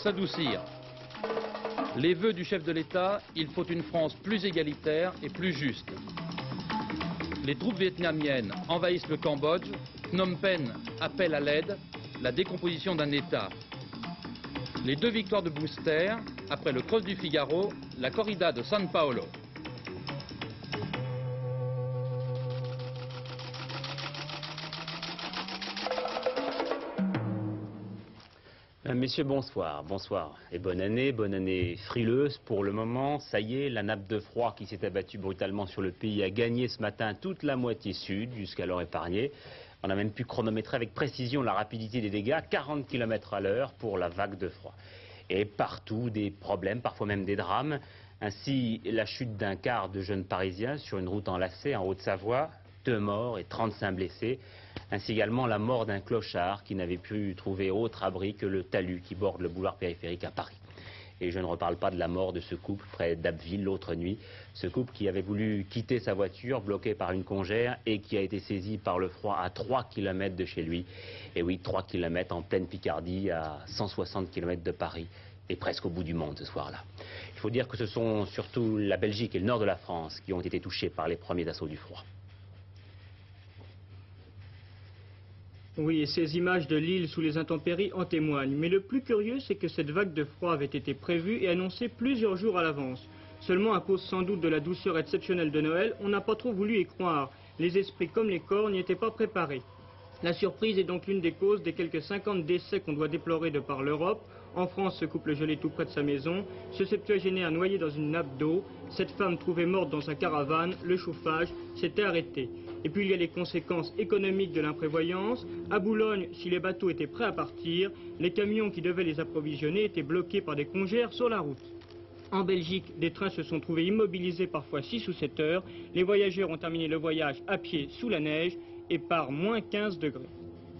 s'adoucir. Les vœux du chef de l'État, il faut une France plus égalitaire et plus juste. Les troupes vietnamiennes envahissent le Cambodge, Phnom Penh appelle à l'aide, la décomposition d'un État. Les deux victoires de Booster, après le Cross du Figaro, la corrida de San Paolo. Messieurs, bonsoir. Bonsoir et bonne année frileuse pour le moment. Ça y est, la nappe de froid qui s'est abattue brutalement sur le pays a gagné ce matin toute la moitié sud, jusqu'alors épargnée. On a même pu chronométrer avec précision la rapidité des dégâts, 40 km à l'heure pour la vague de froid. Et partout, des problèmes, parfois même des drames. Ainsi, la chute d'un quart de jeunes Parisiens sur une route enlacée en Haute-Savoie, 2 morts et 35 blessés. Ainsi également la mort d'un clochard qui n'avait pu trouver autre abri que le talus qui borde le boulevard périphérique à Paris. Et je ne reparle pas de la mort de ce couple près d'Abbeville l'autre nuit. Ce couple qui avait voulu quitter sa voiture bloquée par une congère et qui a été saisi par le froid à 3 km de chez lui. Et oui, 3 km en pleine Picardie, à 160 km de Paris et presque au bout du monde ce soir-là. Il faut dire que ce sont surtout la Belgique et le nord de la France qui ont été touchés par les premiers assauts du froid. Oui, et ces images de l'île sous les intempéries en témoignent. Mais le plus curieux, c'est que cette vague de froid avait été prévue et annoncée plusieurs jours à l'avance. Seulement à cause sans doute de la douceur exceptionnelle de Noël, on n'a pas trop voulu y croire. Les esprits comme les corps n'y étaient pas préparés. La surprise est donc l'une des causes des quelques 50 décès qu'on doit déplorer de par l'Europe. En France, ce couple gelé tout près de sa maison, ce septuagénaire noyé dans une nappe d'eau, cette femme trouvée morte dans sa caravane, le chauffage s'était arrêté. Et puis il y a les conséquences économiques de l'imprévoyance. À Boulogne, si les bateaux étaient prêts à partir, les camions qui devaient les approvisionner étaient bloqués par des congères sur la route. En Belgique, des trains se sont trouvés immobilisés parfois 6 ou 7 heures. Les voyageurs ont terminé le voyage à pied sous la neige et par moins 15 degrés.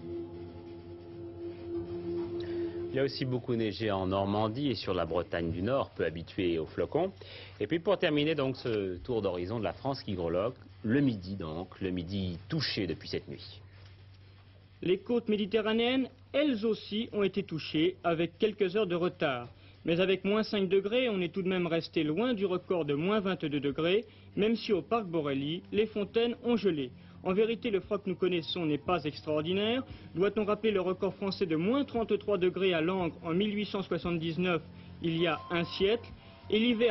Il y a aussi beaucoup neigé en Normandie et sur la Bretagne du Nord, peu habituée aux flocons. Et puis pour terminer donc ce tour d'horizon de la France qui grelotte, le midi touché depuis cette nuit. Les côtes méditerranéennes, elles aussi, ont été touchées avec quelques heures de retard. Mais avec moins 5 degrés, on est tout de même resté loin du record de moins 22 degrés, même si au parc Borély, les fontaines ont gelé. En vérité, le froid que nous connaissons n'est pas extraordinaire. Doit-on rappeler le record français de moins 33 degrés à Langres en 1879, il y a un siècle, et l'hiver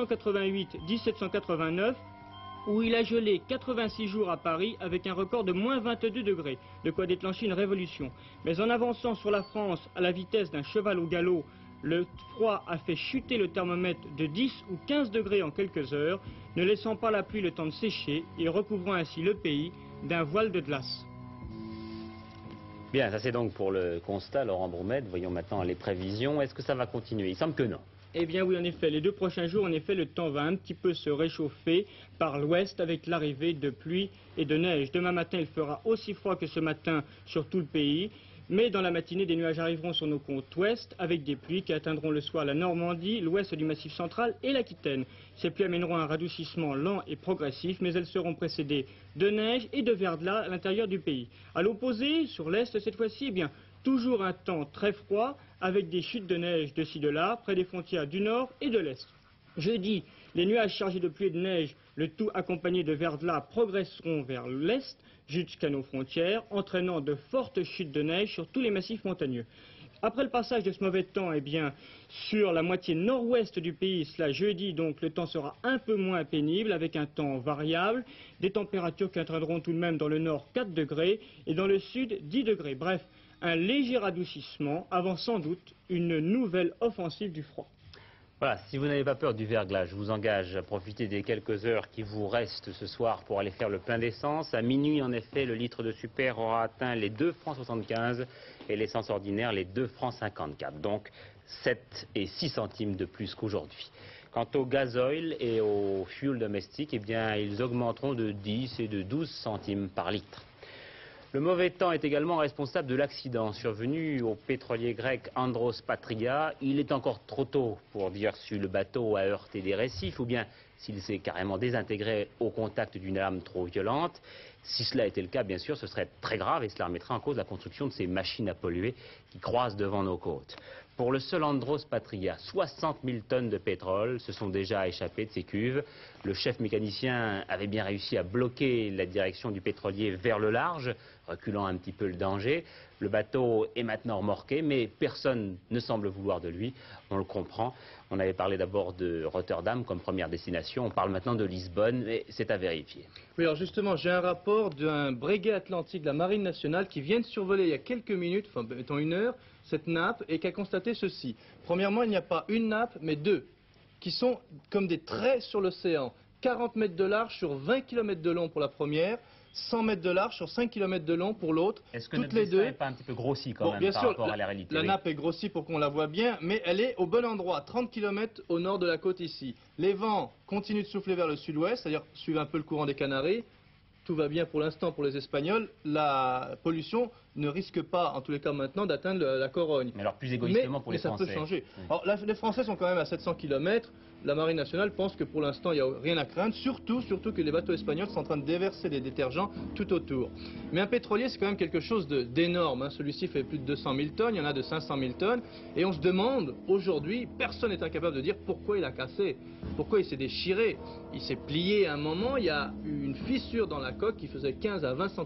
1788-1789, où il a gelé 86 jours à Paris avec un record de moins 22 degrés, de quoi déclencher une révolution. Mais en avançant sur la France à la vitesse d'un cheval au galop, le froid a fait chuter le thermomètre de 10 ou 15 degrés en quelques heures, ne laissant pas la pluie le temps de sécher et recouvrant ainsi le pays d'un voile de glace. Bien, ça c'est donc pour le constat, Laurent Broumette. Voyons maintenant les prévisions. Est-ce que ça va continuer? Il semble que non. Eh bien oui, en effet, les 2 prochains jours, en effet, le temps va un petit peu se réchauffer par l'ouest avec l'arrivée de pluie et de neige. Demain matin, il fera aussi froid que ce matin sur tout le pays. Mais dans la matinée, des nuages arriveront sur nos côtes ouest avec des pluies qui atteindront le soir la Normandie, l'ouest du Massif central et l'Aquitaine. Ces pluies amèneront un radoucissement lent et progressif, mais elles seront précédées de neige et de verglas à l'intérieur du pays. À l'opposé, sur l'est cette fois-ci, eh bien, toujours un temps très froid avec des chutes de neige de ci de là, près des frontières du nord et de l'est. Jeudi, les nuages chargés de pluie et de neige, le tout accompagné de verglas, progresseront vers l'est jusqu'à nos frontières, entraînant de fortes chutes de neige sur tous les massifs montagneux. Après le passage de ce mauvais temps, eh bien, sur la moitié nord-ouest du pays, cela jeudi, donc le temps sera un peu moins pénible, avec un temps variable, des températures qui atteindront tout de même dans le nord 4 degrés et dans le sud 10 degrés. Bref, un léger radoucissement avant sans doute une nouvelle offensive du froid. Voilà, si vous n'avez pas peur du verglas, je vous engage à profiter des quelques heures qui vous restent ce soir pour aller faire le plein d'essence. À minuit, en effet, le litre de super aura atteint les 2,75 francs et l'essence ordinaire les 2,54 francs. Donc 7 et 6 centimes de plus qu'aujourd'hui. Quant au gasoil et au fuel domestique, eh bien, ils augmenteront de 10 et de 12 centimes par litre. Le mauvais temps est également responsable de l'accident survenu au pétrolier grec Andros Patria. Il est encore trop tôt pour dire si le bateau a heurté des récifs ou bien s'il s'est carrément désintégré au contact d'une lame trop violente. Si cela était le cas, bien sûr, ce serait très grave et cela remettrait en cause la construction de ces machines à polluer qui croisent devant nos côtes. Pour le seul Andros Patria, 60 000 tonnes de pétrole se sont déjà échappées de ces cuves. Le chef mécanicien avait bien réussi à bloquer la direction du pétrolier vers le large, reculant un petit peu le danger. Le bateau est maintenant remorqué, mais personne ne semble vouloir de lui. On le comprend. On avait parlé d'abord de Rotterdam comme première destination. On parle maintenant de Lisbonne, mais c'est à vérifier. Oui, alors justement, j'ai un rapport d'un breguet atlantique de la Marine nationale qui vient de survoler il y a quelques minutes, enfin mettons une heure, cette nappe et qui a constaté ceci. Premièrement, il n'y a pas une nappe, mais deux, qui sont comme des traits sur l'océan. 40 mètres de large sur 20 km de long pour la première, 100 mètres de large sur 5 km de long pour l'autre. Est-ce que notre dessin n'est pas un petit peu grossi quand même bien par sûr, rapport à la réalité? La nappe est grossie pour qu'on la voit bien, mais elle est au bon endroit, 30 km au nord de la côte ici. Les vents continuent de souffler vers le sud-ouest, c'est-à-dire suivent un peu le courant des Canaries. Tout va bien pour l'instant pour les Espagnols. La pollution ne risque pas, en tous les cas maintenant, d'atteindre la Corogne. Mais alors plus égoïstement pour les Français. Mais ça peut changer. Alors, les Français sont quand même à 700 km. La Marine nationale pense que pour l'instant, il n'y a rien à craindre. Surtout que les bateaux espagnols sont en train de déverser des détergents tout autour. Mais un pétrolier, c'est quand même quelque chose d'énorme. Hein. Celui-ci fait plus de 200 000 tonnes. Il y en a de 500 000 tonnes. Et on se demande, aujourd'hui, personne n'est incapable de dire pourquoi il a cassé. Pourquoi il s'est déchiré. Il s'est plié à un moment. Il y a eu une fissure dans la coque qui faisait 15 à 20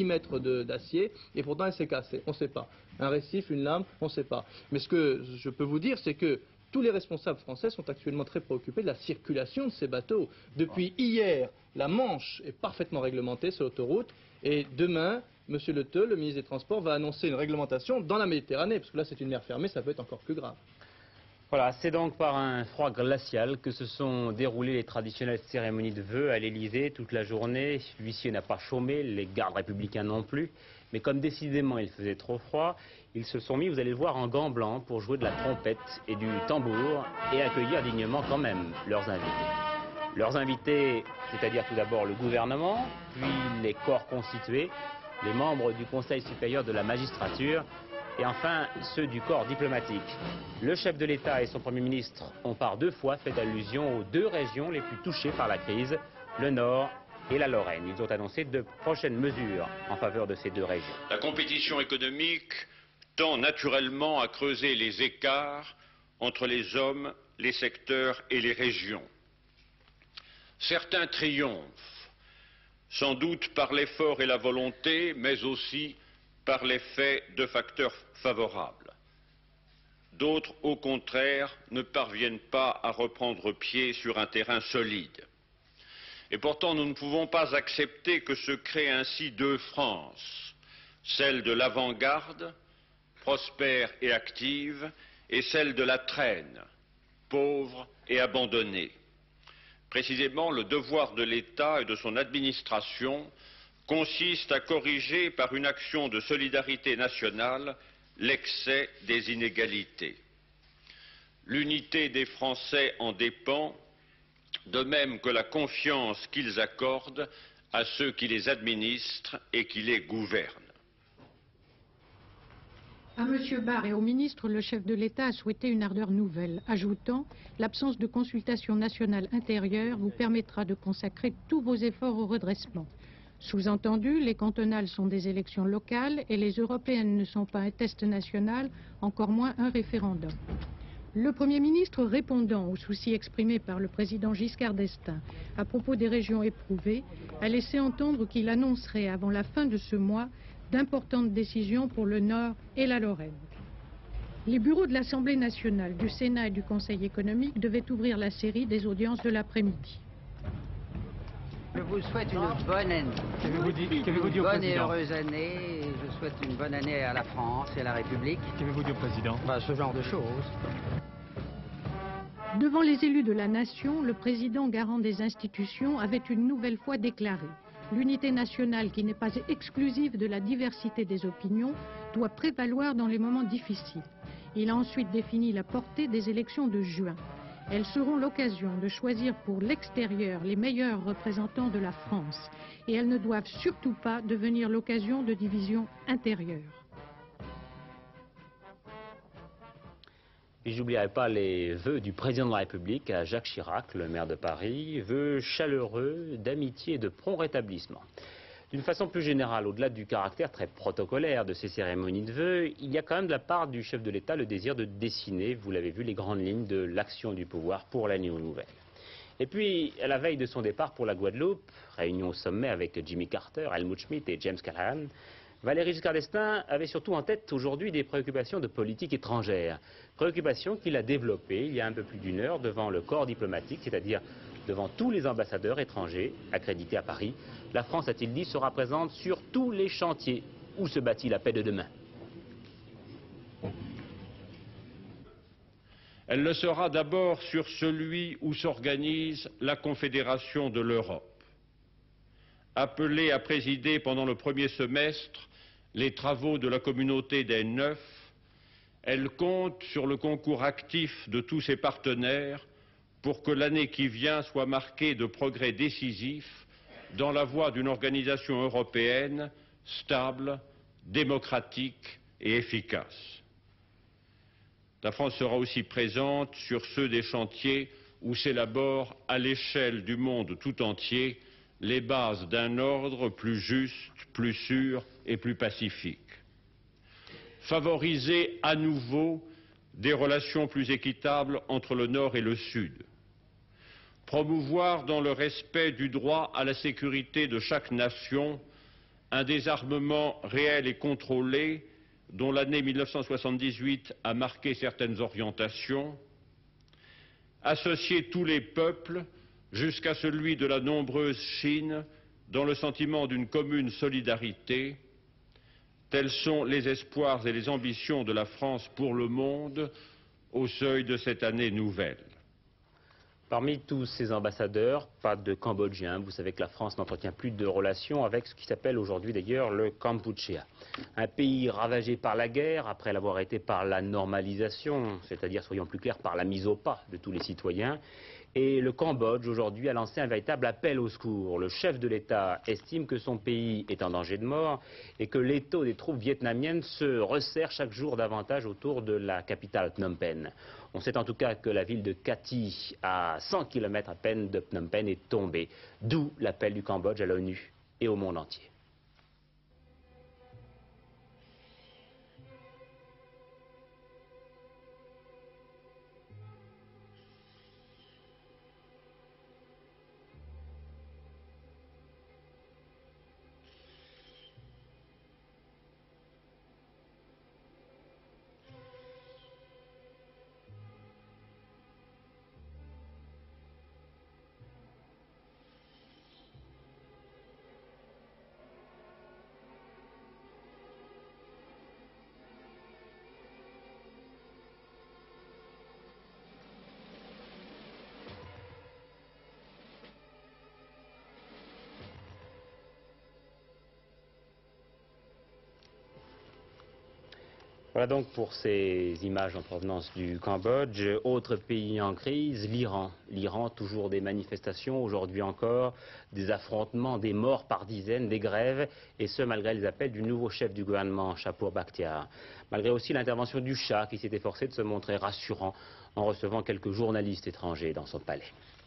mm d'acier. Et pourtant, elle s'est cassée. On ne sait pas. Un récif, une lame, on ne sait pas. Mais ce que je peux vous dire, c'est que tous les responsables français sont actuellement très préoccupés de la circulation de ces bateaux. Depuis hier, la Manche est parfaitement réglementée sur l'autoroute. Et demain, M. Le Teul, le ministre des Transports, va annoncer une réglementation dans la Méditerranée. Parce que là, c'est une mer fermée, ça peut être encore plus grave. Voilà, c'est donc par un froid glacial que se sont déroulées les traditionnelles cérémonies de vœux à l'Élysée toute la journée. L'huissier n'a pas chômé, les gardes républicains non plus. Mais comme décidément il faisait trop froid, ils se sont mis, vous allez le voir, en gants blancs pour jouer de la trompette et du tambour et accueillir dignement quand même leurs invités. Leurs invités, c'est-à-dire tout d'abord le gouvernement, puis les corps constitués, les membres du Conseil supérieur de la magistrature, et enfin ceux du corps diplomatique. Le chef de l'État et son Premier ministre ont par deux fois fait allusion aux deux régions les plus touchées par la crise, le Nord et la Lorraine. Ils ont annoncé de prochaines mesures en faveur de ces deux régions. La compétition économique tend naturellement à creuser les écarts entre les hommes, les secteurs et les régions. Certains triomphent, sans doute par l'effort et la volonté, mais aussi par l'effet de facteurs favorables. D'autres, au contraire, ne parviennent pas à reprendre pied sur un terrain solide. Et pourtant, nous ne pouvons pas accepter que se créent ainsi deux France, celle de l'avant-garde, prospère et active, et celle de la traîne, pauvre et abandonnée. Précisément, le devoir de l'État et de son administration consiste à corriger par une action de solidarité nationale l'excès des inégalités. L'unité des Français en dépend, de même que la confiance qu'ils accordent à ceux qui les administrent et qui les gouvernent. À M. Barre et au ministre, le chef de l'État a souhaité une ardeur nouvelle, ajoutant « L'absence de consultation nationale intérieure vous permettra de consacrer tous vos efforts au redressement. » Sous-entendu, les cantonales sont des élections locales et les européennes ne sont pas un test national, encore moins un référendum. Le Premier ministre, répondant aux soucis exprimés par le président Giscard d'Estaing à propos des régions éprouvées, a laissé entendre qu'il annoncerait avant la fin de ce mois d'importantes décisions pour le Nord et la Lorraine. Les bureaux de l'Assemblée nationale, du Sénat et du Conseil économique devaient ouvrir la série des audiences de l'après-midi. Je vous souhaite une bonne année. Qu'avez-vous dit au Bonne et président? heureuse année. Et je souhaite une bonne année à la France et à la République. Qu'avez-vous dit au président? Ce genre de choses. Devant les élus de la nation, le président garant des institutions avait une nouvelle fois déclaré « L'unité nationale, qui n'est pas exclusive de la diversité des opinions, doit prévaloir dans les moments difficiles. » Il a ensuite défini la portée des élections de juin. Elles seront l'occasion de choisir pour l'extérieur les meilleurs représentants de la France. Et elles ne doivent surtout pas devenir l'occasion de divisions intérieures. Et j'oublierai pas les vœux du président de la République à Jacques Chirac, le maire de Paris, vœux chaleureux, d'amitié et de prompt rétablissement. D'une façon plus générale, au-delà du caractère très protocolaire de ces cérémonies de vœux, il y a quand même de la part du chef de l'État le désir de dessiner, vous l'avez vu, les grandes lignes de l'action du pouvoir pour l'année nouvelle. Et puis, à la veille de son départ pour la Guadeloupe, réunion au sommet avec Jimmy Carter, Helmut Schmidt et James Callaghan, Valéry Giscard d'Estaing avait surtout en tête aujourd'hui des préoccupations de politique étrangère. Préoccupations qu'il a développées il y a un peu plus d'une heure devant le corps diplomatique, c'est-à-dire devant tous les ambassadeurs étrangers accrédités à Paris. La France, a-t-il dit, sera présente sur tous les chantiers où se bâtit la paix de demain. Elle le sera d'abord sur celui où s'organise la Confédération de l'Europe. Appelée à présider pendant le premier semestre les travaux de la communauté des 9, elle compte sur le concours actif de tous ses partenaires pour que l'année qui vient soit marquée de progrès décisifs dans la voie d'une organisation européenne stable, démocratique et efficace. La France sera aussi présente sur ceux des chantiers où s'élaborent à l'échelle du monde tout entier les bases d'un ordre plus juste, plus sûr et plus pacifique. Favoriser à nouveau des relations plus équitables entre le Nord et le Sud. Promouvoir dans le respect du droit à la sécurité de chaque nation un désarmement réel et contrôlé dont l'année 1978 a marqué certaines orientations. Associer tous les peuples jusqu'à celui de la nombreuse Chine, dans le sentiment d'une commune solidarité. Tels sont les espoirs et les ambitions de la France pour le monde au seuil de cette année nouvelle. Parmi tous ces ambassadeurs, pas de Cambodgiens. Vous savez que la France n'entretient plus de relations avec ce qui s'appelle aujourd'hui d'ailleurs le Kampuchea. Un pays ravagé par la guerre, après l'avoir été par la normalisation, c'est-à-dire, soyons plus clairs, par la mise au pas de tous les citoyens. Et le Cambodge, aujourd'hui, a lancé un véritable appel au secours. Le chef de l'État estime que son pays est en danger de mort et que l'étau des troupes vietnamiennes se resserre chaque jour davantage autour de la capitale Phnom Penh. On sait en tout cas que la ville de Cati, à 100 km à peine de Phnom Penh, est tombée. D'où l'appel du Cambodge à l'ONU et au monde entier. Voilà donc pour ces images en provenance du Cambodge. Autre pays en crise, l'Iran. L'Iran, toujours des manifestations, aujourd'hui encore, des affrontements, des morts par dizaines, des grèves, et ce malgré les appels du nouveau chef du gouvernement, Shapour Bakhtiar. Malgré aussi l'intervention du Shah qui s'est efforcé de se montrer rassurant en recevant quelques journalistes étrangers dans son palais.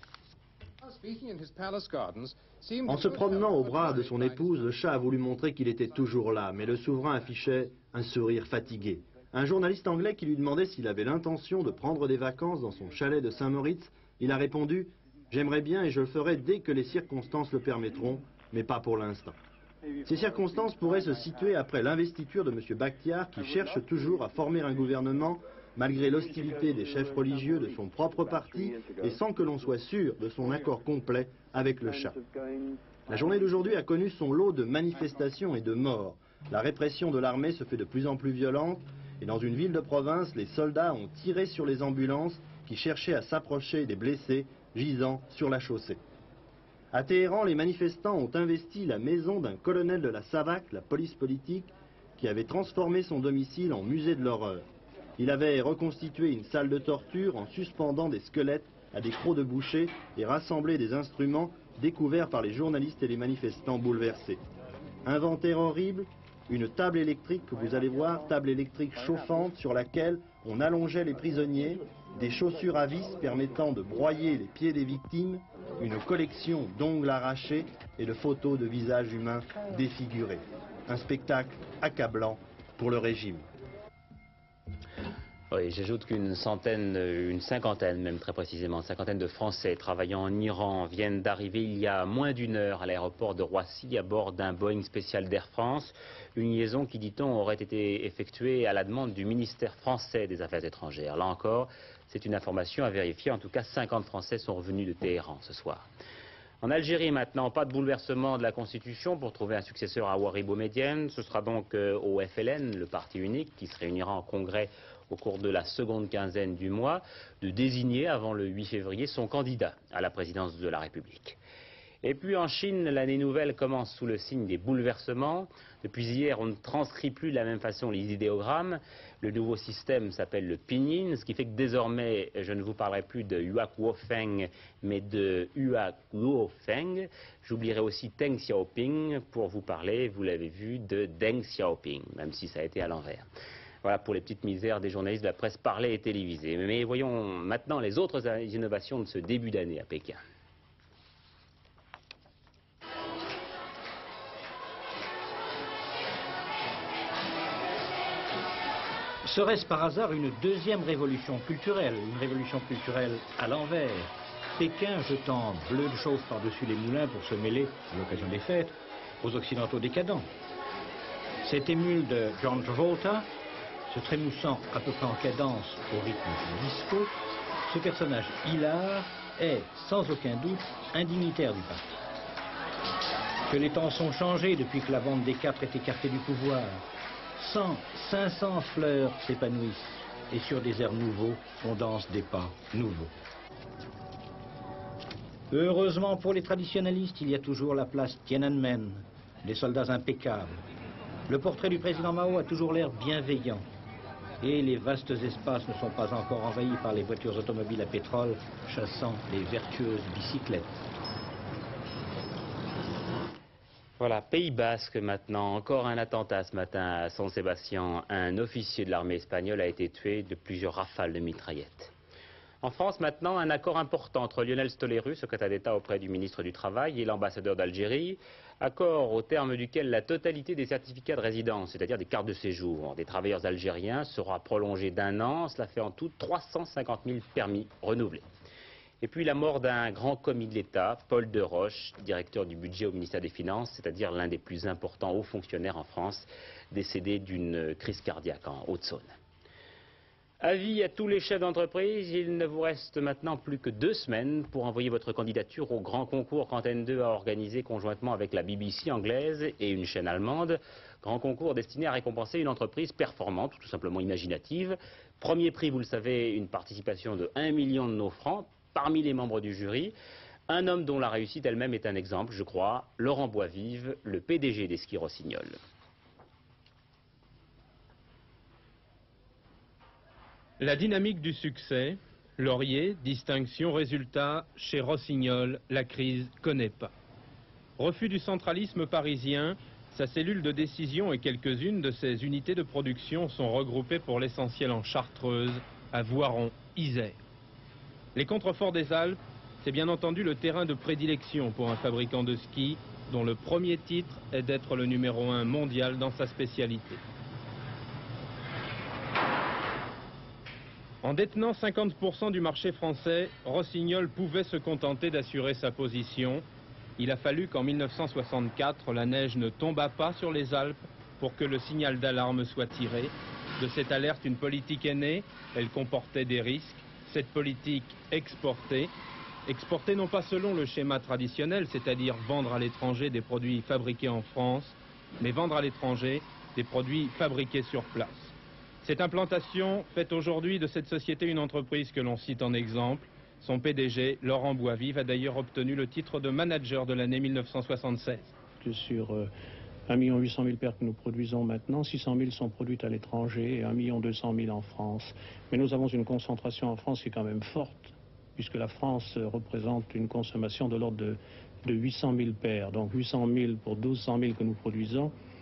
En se promenant au bras de son épouse, le Shah a voulu montrer qu'il était toujours là, mais le souverain affichait un sourire fatigué. Un journaliste anglais qui lui demandait s'il avait l'intention de prendre des vacances dans son chalet de Saint-Moritz, il a répondu « J'aimerais bien et je le ferai dès que les circonstances le permettront, mais pas pour l'instant ». Ces circonstances pourraient se situer après l'investiture de M. Bakhtiar qui cherche toujours à former un gouvernement malgré l'hostilité des chefs religieux de son propre parti et sans que l'on soit sûr de son accord complet avec le Shah. La journée d'aujourd'hui a connu son lot de manifestations et de morts. La répression de l'armée se fait de plus en plus violente et dans une ville de province, les soldats ont tiré sur les ambulances qui cherchaient à s'approcher des blessés gisant sur la chaussée. À Téhéran, les manifestants ont investi la maison d'un colonel de la SAVAK, la police politique, qui avait transformé son domicile en musée de l'horreur. Il avait reconstitué une salle de torture en suspendant des squelettes à des crocs de boucher et rassemblé des instruments découverts par les journalistes et les manifestants bouleversés. Inventaire horrible, Une table électrique que vous allez voir, table électrique chauffante sur laquelle on allongeait les prisonniers, des chaussures à vis permettant de broyer les pieds des victimes, une collection d'ongles arrachés et de photos de visages humains défigurés. Un spectacle accablant pour le régime. Oui, j'ajoute qu'une cinquantaine même très précisément, une cinquantaine de Français travaillant en Iran viennent d'arriver il y a moins d'une heure à l'aéroport de Roissy à bord d'un Boeing spécial d'Air France. Une liaison qui, dit-on, aurait été effectuée à la demande du ministère français des Affaires étrangères. Là encore, c'est une information à vérifier. En tout cas, 50 Français sont revenus de Téhéran ce soir. En Algérie maintenant, pas de bouleversement de la Constitution pour trouver un successeur à Ouari Boumedienne. Ce sera donc au FLN, le parti unique, qui se réunira en congrès au cours de la seconde quinzaine du mois, de désigner avant le 8 février son candidat à la présidence de la République. Et puis en Chine, l'année nouvelle commence sous le signe des bouleversements. Depuis hier, on ne transcrit plus de la même façon les idéogrammes. Le nouveau système s'appelle le pinyin, ce qui fait que désormais, je ne vous parlerai plus de Huakuofeng, mais de Huakuofeng. J'oublierai aussi Deng Xiaoping pour vous parler, vous l'avez vu, de Deng Xiaoping, même si ça a été à l'envers. Voilà pour les petites misères des journalistes de la presse parlée et télévisée. Mais voyons maintenant les autres innovations de ce début d'année à Pékin. Serait-ce par hasard une deuxième révolution culturelle, une révolution culturelle à l'envers? Pékin jetant bleu de chauffe par-dessus les moulins pour se mêler, à l'occasion des fêtes, aux occidentaux décadents. Cette émule de John Travolta, se trémoussant à peu près en cadence au rythme du disco, ce personnage hilar est, sans aucun doute, un dignitaire du parti. Que les temps sont changés depuis que la bande des quatre est écartée du pouvoir. 500 fleurs s'épanouissent et sur des airs nouveaux, on danse des pas nouveaux. Heureusement pour les traditionalistes, il y a toujours la place Tiananmen, des soldats impeccables. Le portrait du président Mao a toujours l'air bienveillant. Et les vastes espaces ne sont pas encore envahis par les voitures automobiles à pétrole chassant les vertueuses bicyclettes. Voilà, Pays Basque maintenant. Encore un attentat ce matin à San Sébastien. Un officier de l'armée espagnole a été tué de plusieurs rafales de mitraillettes. En France maintenant, un accord important entre Lionel Stoléru, secrétaire d'État auprès du ministre du Travail, et l'ambassadeur d'Algérie. Accord au terme duquel la totalité des certificats de résidence, c'est-à-dire des cartes de séjour des travailleurs algériens, sera prolongée d'1 an. Cela fait en tout 350 000 permis renouvelés. Et puis la mort d'un grand commis de l'État, Paul Deroche, directeur du budget au ministère des Finances, c'est-à-dire l'un des plus importants hauts fonctionnaires en France, décédé d'une crise cardiaque en Haute-Saône. Avis à tous les chefs d'entreprise, il ne vous reste maintenant plus que 2 semaines pour envoyer votre candidature au grand concours qu'Antenne 2 a organisé conjointement avec la BBC anglaise et une chaîne allemande. Grand concours destiné à récompenser une entreprise performante, tout simplement imaginative. Premier prix, vous le savez, une participation de 1 million de nos francs parmi les membres du jury. Un homme dont la réussite elle-même est un exemple, je crois, Laurent Boisvive, le PDG des Skis Rossignol. La dynamique du succès, laurier, distinction, résultat, chez Rossignol, la crise connaît pas. Refus du centralisme parisien, sa cellule de décision et quelques-unes de ses unités de production sont regroupées pour l'essentiel en Chartreuse, à Voiron, Isère. Les contreforts des Alpes, c'est bien entendu le terrain de prédilection pour un fabricant de ski dont le premier titre est d'être le numéro 1 mondial dans sa spécialité. En détenant 50% du marché français, Rossignol pouvait se contenter d'assurer sa position. Il a fallu qu'en 1964, la neige ne tombât pas sur les Alpes pour que le signal d'alarme soit tiré. De cette alerte, une politique est née, elle comportait des risques. Cette politique exportée non pas selon le schéma traditionnel, c'est-à-dire vendre à l'étranger des produits fabriqués en France, mais vendre à l'étranger des produits fabriqués sur place. Cette implantation fait aujourd'hui de cette société une entreprise que l'on cite en exemple. Son PDG, Laurent Boisvive, a d'ailleurs obtenu le titre de manager de l'année 1976. Sur 1 800 000 paires que nous produisons maintenant, 600 000 sont produites à l'étranger et 1 200 000 en France. Mais nous avons une concentration en France qui est quand même forte, puisque la France représente une consommation de l'ordre de 800 000 paires. Donc 800 000 pour 1200 000 que nous produisons.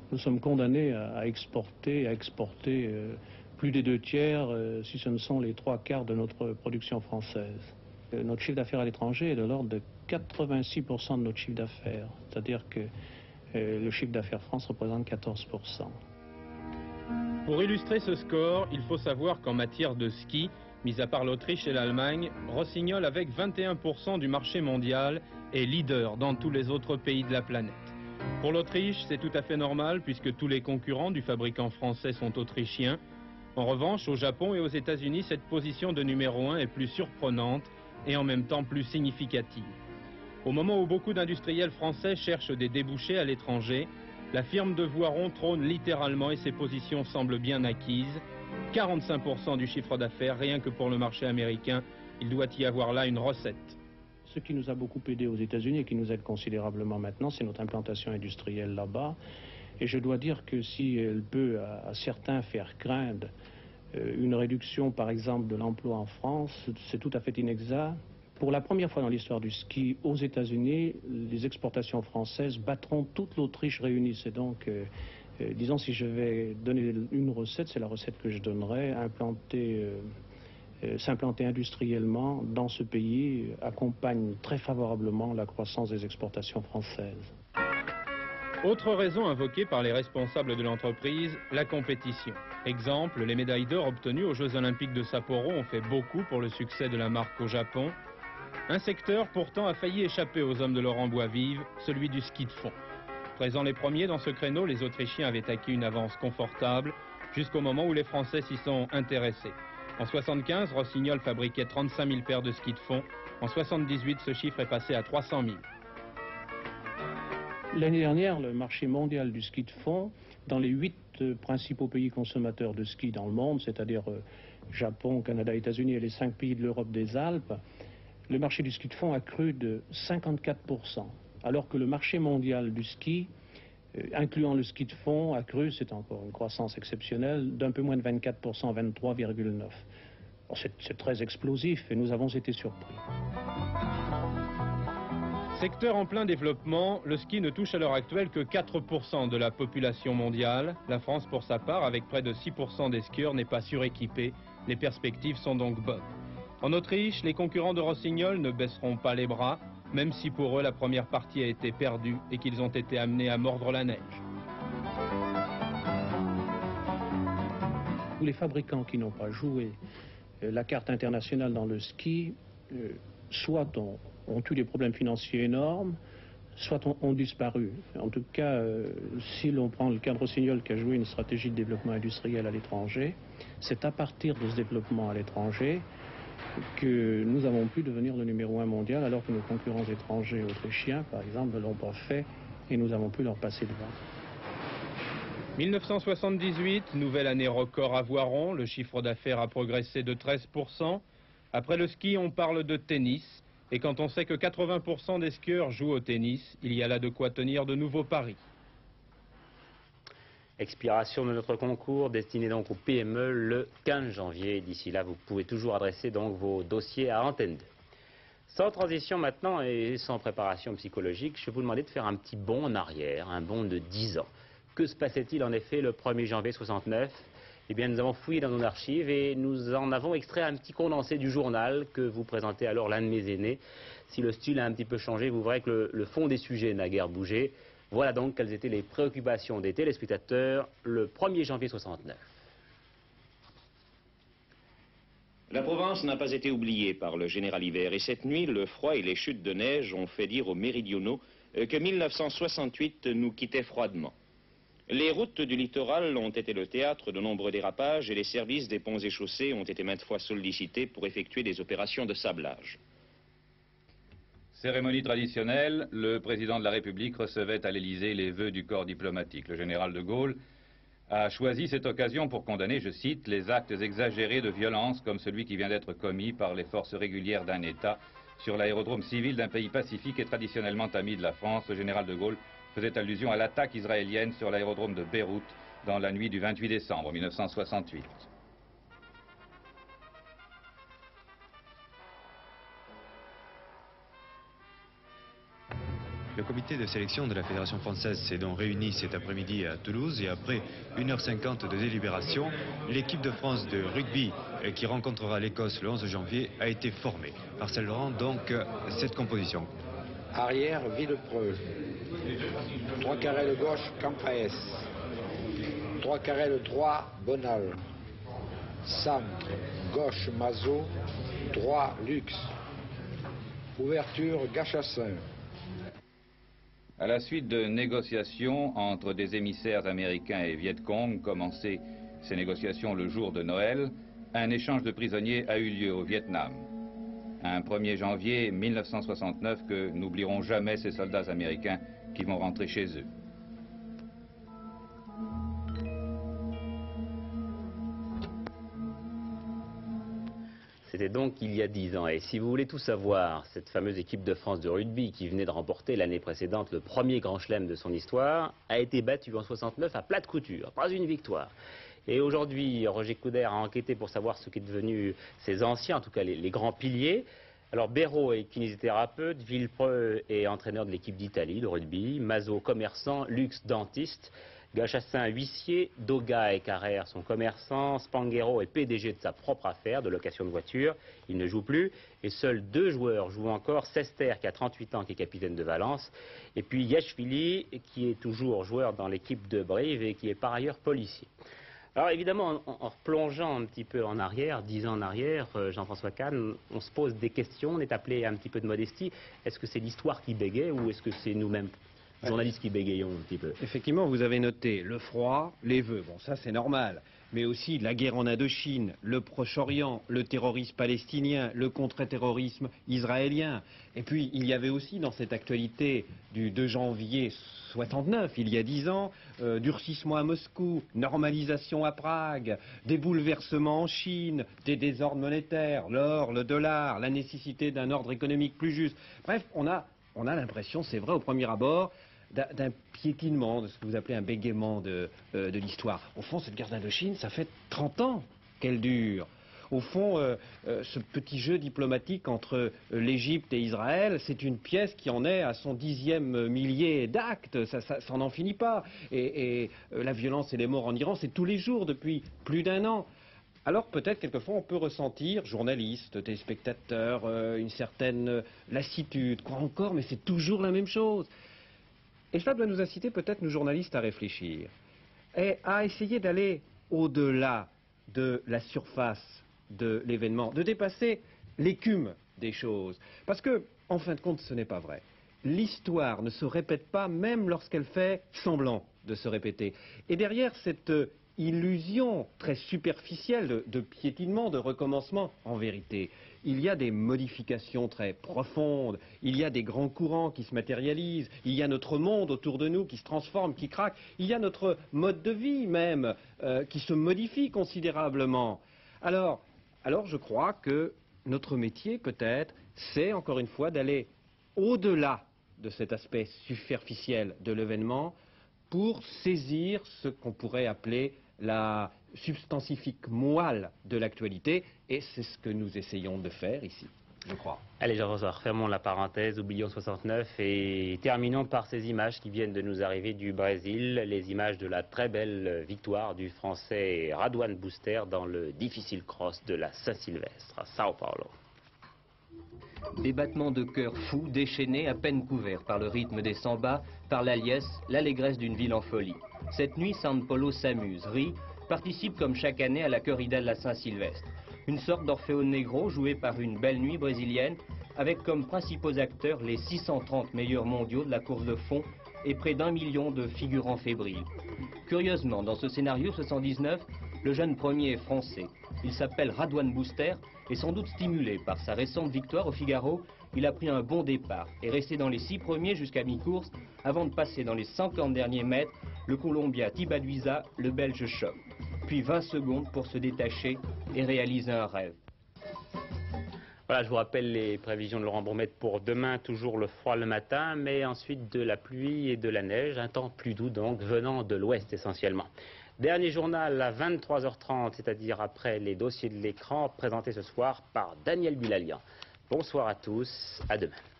Nous sommes condamnés à exporter plus des 2/3, si ce ne sont les 3/4 de notre production française. Notre chiffre d'affaires à l'étranger est de l'ordre de 86% de notre chiffre d'affaires, c'est-à-dire que le chiffre d'affaires France représente 14%. Pour illustrer ce score, il faut savoir qu'en matière de ski, mis à part l'Autriche et l'Allemagne, Rossignol, avec 21% du marché mondial, est leader dans tous les autres pays de la planète. Pour l'Autriche, c'est tout à fait normal puisque tous les concurrents du fabricant français sont autrichiens. En revanche, au Japon et aux États-Unis, cette position de numéro 1 est plus surprenante et en même temps plus significative. Au moment où beaucoup d'industriels français cherchent des débouchés à l'étranger, la firme de Voiron trône littéralement et ses positions semblent bien acquises. 45% du chiffre d'affaires, rien que pour le marché américain, il doit y avoir là une recette. Ce qui nous a beaucoup aidé aux États-Unis et qui nous aide considérablement maintenant, c'est notre implantation industrielle là-bas. Et je dois dire que si elle peut à certains faire craindre une réduction, par exemple, de l'emploi en France, c'est tout à fait inexact. Pour la première fois dans l'histoire du ski aux États-Unis, les exportations françaises battront toute l'Autriche réunie. C'est donc, disons, si je vais donner une recette, c'est la recette que je donnerais, s'implanter industriellement dans ce pays accompagne très favorablement la croissance des exportations françaises. Autre raison invoquée par les responsables de l'entreprise, la compétition. Exemple, les médailles d'or obtenues aux Jeux Olympiques de Sapporo ont fait beaucoup pour le succès de la marque au Japon. Un secteur pourtant a failli échapper aux hommes de Laurent Boisvive, celui du ski de fond. Présents les premiers dans ce créneau, les Autrichiens avaient acquis une avance confortable jusqu'au moment où les Français s'y sont intéressés. En 1975, Rossignol fabriquait 35 000 paires de skis de fond. En 1978, ce chiffre est passé à 300 000. L'année dernière, le marché mondial du ski de fond, dans les 8 principaux pays consommateurs de ski dans le monde, c'est-à-dire Japon, Canada, États-Unis et les 5 pays de l'Europe des Alpes, le marché du ski de fond a cru de 54%, alors que le marché mondial du ski, incluant le ski de fond, a cru, c'est encore une croissance exceptionnelle, d'un peu moins de 24%, 23,9%. Bon, c'est très explosif et nous avons été surpris. Secteur en plein développement, le ski ne touche à l'heure actuelle que 4% de la population mondiale. La France, pour sa part, avec près de 6% des skieurs, n'est pas suréquipée. Les perspectives sont donc bonnes. En Autriche, les concurrents de Rossignol ne baisseront pas les bras, même si pour eux la première partie a été perdue et qu'ils ont été amenés à mordre la neige. Les fabricants qui n'ont pas joué la carte internationale dans le ski, soit ont eu des problèmes financiers énormes, soit ont disparu. En tout cas, si l'on prend le cas de Rossignol qui a joué une stratégie de développement industriel à l'étranger, c'est à partir de ce développement à l'étranger que nous avons pu devenir le numéro 1 mondial, alors que nos concurrents étrangers autrichiens, par exemple, ne l'ont pas fait et nous avons pu leur passer devant. 1978, nouvelle année record à Voiron, le chiffre d'affaires a progressé de 13%. Après le ski, on parle de tennis. Et quand on sait que 80% des skieurs jouent au tennis, il y a là de quoi tenir de nouveaux paris. Expiration de notre concours destiné donc aux PME le 15 janvier. D'ici là, vous pouvez toujours adresser donc vos dossiers à Antenne 2. Sans transition maintenant et sans préparation psychologique, je vais vous demander de faire un petit bond en arrière, un bond de 10 ans. Que se passait-il en effet le 1er janvier 69 ? Eh bien, nous avons fouillé dans nos archives et nous en avons extrait un petit condensé du journal que vous présentez alors l'un de mes aînés. Si le style a un petit peu changé, vous verrez que le fond des sujets n'a guère bougé. Voilà donc quelles étaient les préoccupations des téléspectateurs le 1er janvier 69. La Provence n'a pas été oubliée par le général Hiver et cette nuit, le froid et les chutes de neige ont fait dire aux méridionaux que 1968 nous quittait froidement. Les routes du littoral ont été le théâtre de nombreux dérapages et les services des ponts et chaussées ont été maintes fois sollicités pour effectuer des opérations de sablage. Cérémonie traditionnelle, le président de la République recevait à l'Élysée les vœux du corps diplomatique. Le général de Gaulle a choisi cette occasion pour condamner, je cite, les actes exagérés de violence comme celui qui vient d'être commis par les forces régulières d'un État sur l'aérodrome civil d'un pays pacifique et traditionnellement ami de la France. Le général de Gaulle faisait allusion à l'attaque israélienne sur l'aérodrome de Beyrouth dans la nuit du 28 décembre 1968. Le comité de sélection de la Fédération française s'est donc réuni cet après-midi à Toulouse et après 1h50 de délibération, l'équipe de France de rugby qui rencontrera l'Écosse le 11 janvier a été formée. Marcel Laurent, donc cette composition. Arrière, Villepreux. 3 carrés de gauche, Campaes. 3 carrés de droit, Bonal. Centre, gauche, Mazot. Droit, Lux. Ouverture, Gachassin. À la suite de négociations entre des émissaires américains et Viet Cong, commencées ces négociations le jour de Noël, un échange de prisonniers a eu lieu au Vietnam. Un 1er janvier 1969 que n'oublieront jamais ces soldats américains qui vont rentrer chez eux. C'était donc il y a 10 ans. Et si vous voulez tout savoir, cette fameuse équipe de France de rugby qui venait de remporter l'année précédente le premier grand chelem de son histoire a été battue en 69 à plate couture, pas une victoire. Et aujourd'hui, Roger Couder a enquêté pour savoir ce qu'est devenu ses anciens, en tout cas les grands piliers. Alors Béraud est kinésithérapeute, Villepreux est entraîneur de l'équipe d'Italie de rugby, Mazot commerçant, Lux dentiste, Gachassin huissier, Doga et Carrère sont commerçants, Spanghero est PDG de sa propre affaire de location de voitures, il ne joue plus, et seuls 2 joueurs jouent encore, Sester qui a 38 ans qui est capitaine de Valence, et puis Yachvili qui est toujours joueur dans l'équipe de Brive et qui est par ailleurs policier. Alors évidemment, en replongeant un petit peu en arrière, 10 ans en arrière, Jean-François Kahn, on se pose des questions, on est appelé à un petit peu de modestie. Est-ce que c'est l'histoire qui bégaye ou est-ce que c'est nous-mêmes, journalistes, qui bégayons un petit peu? Effectivement, vous avez noté le froid, les vœux, bon ça c'est normal, mais aussi la guerre en Indochine, le Proche-Orient, le terrorisme palestinien, le contre-terrorisme israélien. Et puis il y avait aussi dans cette actualité du 2 janvier 69, il y a 10 ans, durcissement à Moscou, normalisation à Prague, des bouleversements en Chine, des désordres monétaires, l'or, le dollar, la nécessité d'un ordre économique plus juste. Bref, on a l'impression, c'est vrai au premier abord, d'un piétinement, de ce que vous appelez un bégaiement de l'histoire. Au fond, cette guerre d'Indochine, ça fait 30 ans qu'elle dure. Au fond, ce petit jeu diplomatique entre l'Égypte et Israël, c'est une pièce qui en est à son 10e millier d'actes, ça n'en finit pas. Et la violence et les morts en Iran, c'est tous les jours depuis plus d'1 an. Alors peut-être quelquefois on peut ressentir, journalistes, téléspectateurs, une certaine lassitude, quoi encore, mais c'est toujours la même chose. Et cela doit nous inciter peut-être, nous journalistes, à réfléchir et à essayer d'aller au-delà de la surface de l'événement, de dépasser l'écume des choses. Parce que, en fin de compte, ce n'est pas vrai. L'histoire ne se répète pas, même lorsqu'elle fait semblant de se répéter. Et derrière cette illusion très superficielle de piétinement, de recommencement, en vérité, il y a des modifications très profondes, il y a des grands courants qui se matérialisent, il y a notre monde autour de nous qui se transforme, qui craque, il y a notre mode de vie même qui se modifie considérablement. Alors je crois que notre métier, peut-être, c'est, encore une fois, d'aller au-delà de cet aspect superficiel de l'événement pour saisir ce qu'on pourrait appeler la substantifique moelle de l'actualité, et c'est ce que nous essayons de faire ici, je crois. Allez, Jean-François, refermons la parenthèse, oublions 69 et terminons par ces images qui viennent de nous arriver du Brésil, les images de la très belle victoire du Français Radouane Bouster dans le difficile cross de la Saint-Sylvestre à Sao Paulo. Des battements de cœur fous, déchaînés, à peine couverts par le rythme des sambas, par la liesse, l'allégresse d'une ville en folie. Cette nuit, São Paulo s'amuse, rit, participe comme chaque année à la corrida de la Saint-Sylvestre. Une sorte d'Orfeo Negro joué par une belle nuit brésilienne, avec comme principaux acteurs les 630 meilleurs mondiaux de la course de fond et près d'1 million de figurants fébriles. Curieusement, dans ce scénario 79, le jeune premier est français. Il s'appelle Radouane Bouster et sans doute stimulé par sa récente victoire au Figaro, il a pris un bon départ et resté dans les 6 premiers jusqu'à mi-course avant de passer dans les 50 derniers mètres le Colombien Tibaduiza, le Belge choque. Puis 20 secondes pour se détacher et réaliser un rêve. Voilà, je vous rappelle les prévisions de Laurent Broumette pour demain, toujours le froid le matin, mais ensuite de la pluie et de la neige, un temps plus doux donc, venant de l'ouest essentiellement. Dernier journal à 23h30, c'est-à-dire après les dossiers de l'écran, présenté ce soir par Daniel Bilalian. Bonsoir à tous, à demain.